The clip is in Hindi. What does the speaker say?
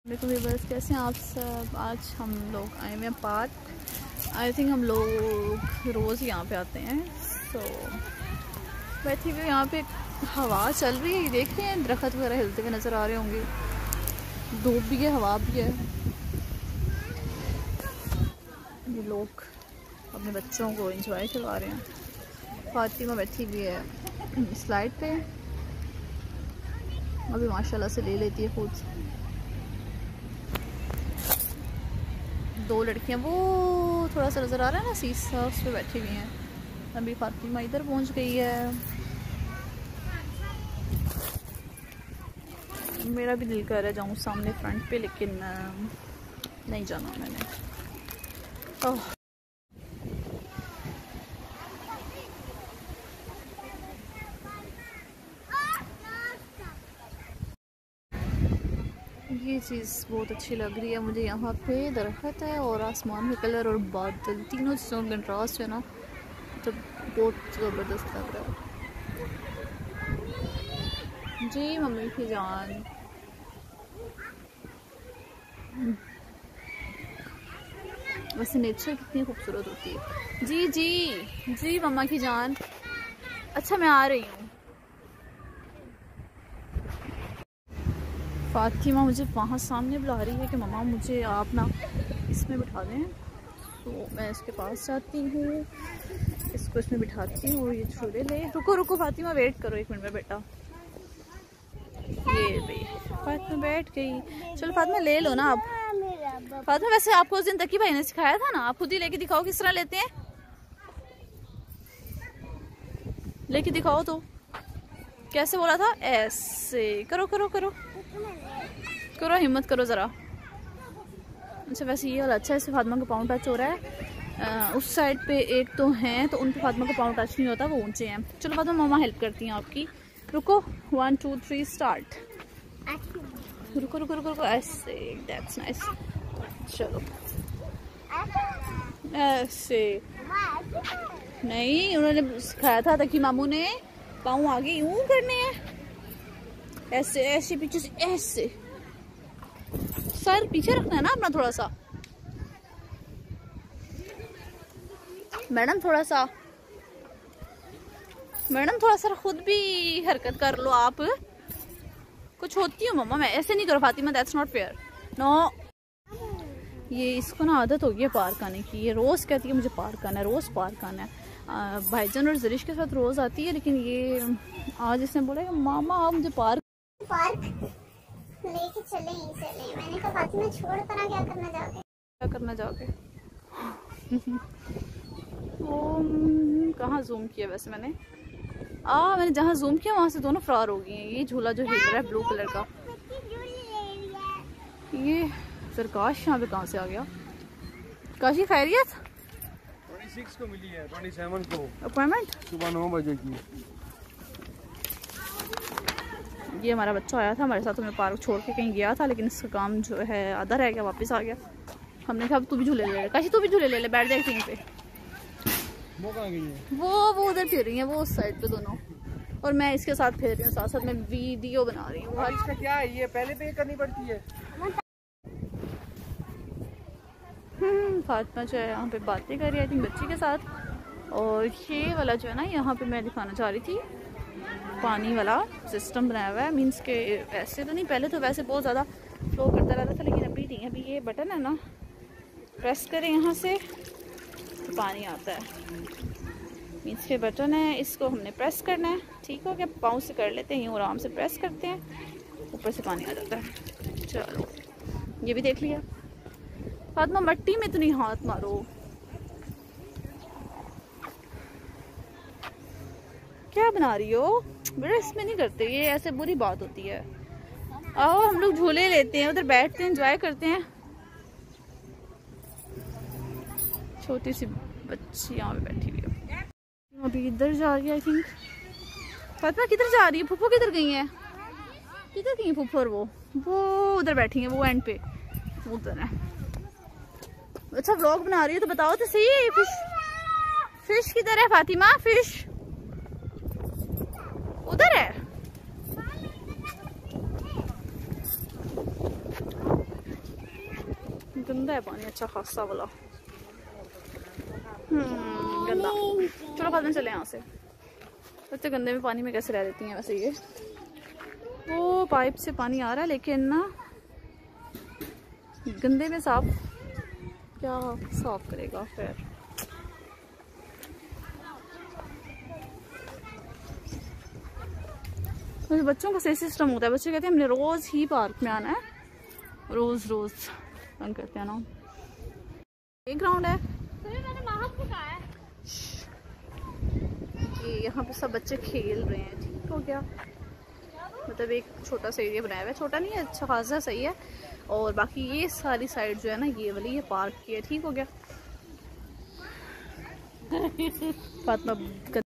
देखो व्यूअर्स, कैसे हैं आप सब। आज हम लोग आए हुए हैं पार्क। आई थिंक हम लोग रोज़ यहाँ पे आते हैं। तो बैठी हुई यहाँ पे हवा चल रही है, देख रहे हैं दरख्त वगैरह हिलते हुए नज़र आ रहे होंगे। धूप भी है, हवा भी है। ये लोग अपने बच्चों को एंजॉय करवा रहे हैं। फातिमा बैठी हुई है स्लाइड पे, अभी माशाल्लाह से ले लेती है खुद। दो लड़कियां वो थोड़ा सा नज़र आ रहा है ना सीसा, उस पर बैठी हुई हैं। अभी फातिमा इधर पहुंच गई है। मेरा भी दिल कर रहा है जाऊँ सामने फ्रंट पे, लेकिन नहीं जाना मैंने। ओह ये चीज़ बहुत अच्छी लग रही है मुझे। यहाँ पे दरख्त है और आसमान का कलर और बादल, तीनों चीज़ों का कंट्रास्ट है ना, तो बहुत ज़बरदस्त लग रहा है। जी मम्मी की जान, वैसे नेचर कितनी खूबसूरत होती है। जी जी जी मम्मा की जान, अच्छा मैं आ रही हूँ। फातिमा मुझे वहाँ सामने बुला रही है कि मम्मा मुझे आप ना इसमें बिठा दें। तो मैं इसके पास जाती हूँ, इसको इसमें बिठाती हूँ और ये झूले ले। रुको रुको फातिमा, वेट करो 1 मिनट में बेटा। ये भाई फातिमा बैठ गई। चलो फातिमा ले लो ना आप। फातिमा वैसे आपको उस दिन तकी भाई ने सिखाया था ना, आप खुद ही लेके दिखाओ किस तरह लेते हैं। लेके दिखाओ तो, कैसे बोला था? ऐसे करो करो करो करो, हिम्मत करो ज़रा। अच्छा वैसे ये वाला अच्छा है, इससे फातिमा का पाँव टच हो रहा है। उस साइड पे एक तो हैं तो उन पे फातिमा का पाँव टच नहीं होता, वो ऊंचे हैं। चलो फातिमा मम्मा हेल्प करती हैं आपकी। रुको 1 2 3 स्टार्ट। रुको रुको रुको रुको, ऐसे, दैट्स नाइस। चलो ऐसे नहीं, उन्होंने सिखाया था कि मामू ने पाँव आगे यूं करने हैं, ऐसे ऐसे पीछे से ऐसे, सर पीछे रखना है ना अपना थोड़ा सा। मैडम थोड़ा सा, मैडम थोड़ा सा खुद भी हरकत कर लो आप। कुछ होती हूँ मम्मा मैं, ऐसे नहीं करो Fatima, that's not fair. No, ये इसको ना आदत हो गई है पार्क आने की। ये रोज़ कहती है मुझे पार्क आना है, रोज़ पार्क आना है। भाईजान और जरिश के साथ रोज़ आती है, लेकिन ये आज इसने बोला मामा आप मुझे पार्क लेके चले ही चले। मैंने कहा फातिमा छोड़ कर क्या करना जाओगे, क्या करना जाओगे। कहाँ जूम किया वैसे मैंने जहाँ जूम किया वहाँ से दोनों फरार हो गई हैं। ये झूला जो हिल रहा है ब्लू कलर का, ये सरकाश यहाँ पे कहाँ से आ गया? काशी खैरियत 26 को मिली है, 27 को अपॉइंटमेंट सुबह 9 बजे की। ये हमारा बच्चा आया था हमारे साथ, हमें पार्क छोड़ के कहीं गया था, लेकिन इसका काम जो है आधा रह गया, वापस आ गया। हमने कहा अब तू भी झूले ले ले, काशी तू भी झूले ले ले, बैठ जाए कहीं पे। वो कहाँ गई है? वो उधर फिर रही है, वो उस साइड पे दोनों, और मैं इसके साथ फिर रही हूँ, साथ साथ मैं वीडियो बना रही हूँ। इसमें क्या है, ये पहले पे करनी पड़ती है। फातिमा जो है यहाँ पे बातें कर रही है बच्ची के साथ। और ये वाला जो है ना, यहाँ पे मैं दिखाना चाह रही थी, पानी वाला सिस्टम बनाया हुआ है। मीन्स के वैसे तो नहीं, पहले तो वैसे बहुत ज़्यादा फ्लो करता रहता था, लेकिन अभी नहीं। अभी ये बटन है ना, प्रेस करें यहाँ से तो पानी आता है। मीन्स के बटन है, इसको हमने प्रेस करना है। ठीक हो गया, पाँव से कर लेते हैं, आराम से प्रेस करते हैं, ऊपर से पानी आ जाता है। चलो ये भी देख लिया। फातिमा मट्टी में तो नहीं हाथ मारो। क्या बना रही हो बेटा? इसमें नहीं करते, ये ऐसे बुरी बात होती है। आओ हम लोग झूले लेते हैं, उधर बैठते हैं, एंजॉय करते हैं। छोटी सी बच्ची यहाँ पे बैठी हुई है, अभी इधर जा रही है आई थिंक। फातिमा किधर जा रही है? फूफो किधर गई है? किधर गई है फूफो? और वो उधर बैठी है, वो एंड पे उधर है। अच्छा व्लॉग बना रही है तो बताओ तो सही, फिश किधर है फातिमा? फिश उधर है। गंदा है पानी अच्छा खासा वाला। गंदा। चलो बाद में चले यहाँ से। इतने गंदे में पानी में कैसे रह देती हैं वैसे ये। वो पाइप से पानी आ रहा है लेकिन ना गंदे में साफ क्या साफ करेगा फिर। तो बच्चों का सही सिस्टम होता है, बच्चे कहते हैं हमने रोज ही पार्क में आना है, रोज रोज तंग करते हैं ना। एक ग्राउंड है ये, यहाँ पे सब बच्चे खेल रहे हैं। ठीक हो गया, मतलब एक छोटा सा एरिया बनाया हुआ है, छोटा नहीं है अच्छा खासा सही है। और बाकी ये सारी साइड जो है ना ये वाली ये पार्क की है। ठीक हो गया। फातिमा